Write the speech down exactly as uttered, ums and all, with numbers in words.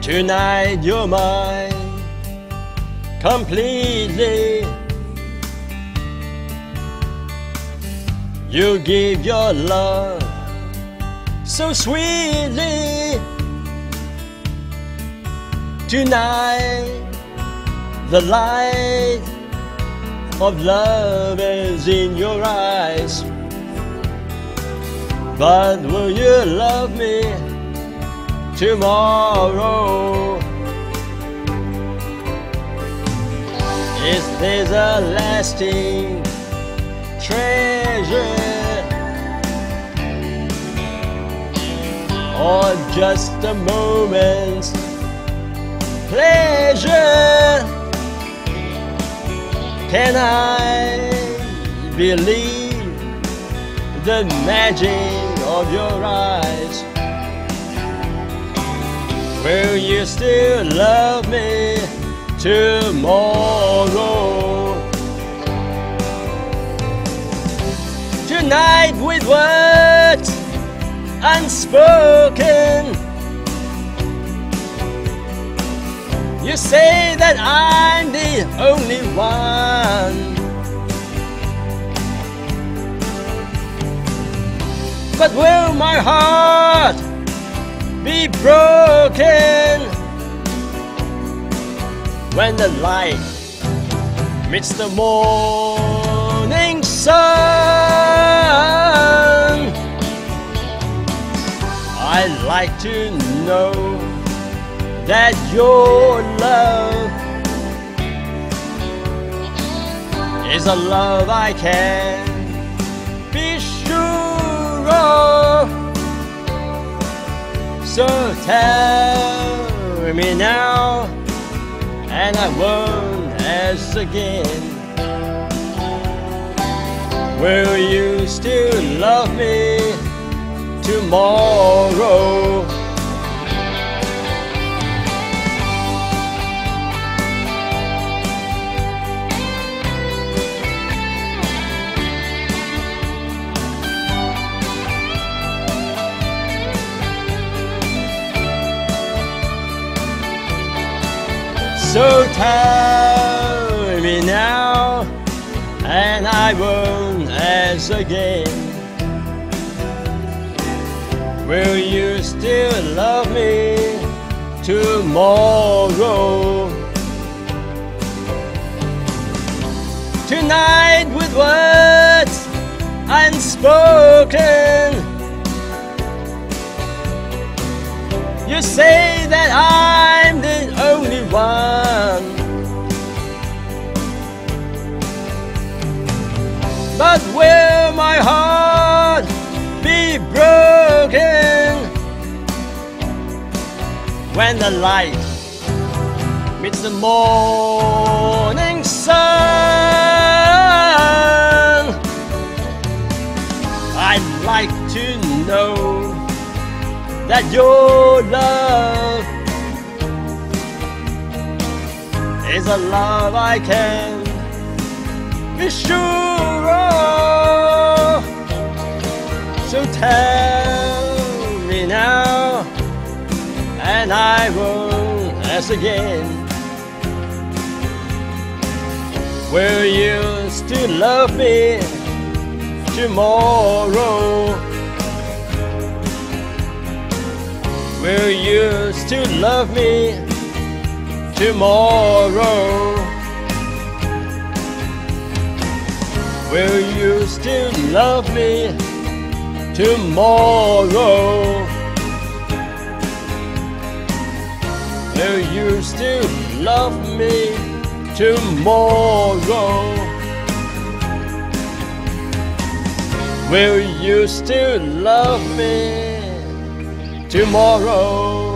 Tonight you're mine completely. You give your love so sweetly. Tonight the light of love is in your eyes. But will you love me tomorrow? Is this a lasting treasure, or just a moment's pleasure? Can I believe the magic of your eyes? Will you still love me tomorrow? Tonight with words unspoken, you say that I'm the only one. But will my heart be broken when the light meets the morning sun? I'd like to know that your love is a love I can be sure of. So tell me now, and I won't ask again. Will you still love me tomorrow? So tell me now, and I won't ask again. Will you still love me tomorrow? Tonight with words unspoken, you say that I'm the only one. But will my heart be broken when the light meets the morning sun? I'd like to know that your love is a love I can be sure of. So tell me now, and I won't ask again. Will you still love me tomorrow? Will you still love me tomorrow? Will you still love me tomorrow? Will you still love me tomorrow? Will you still love me tomorrow?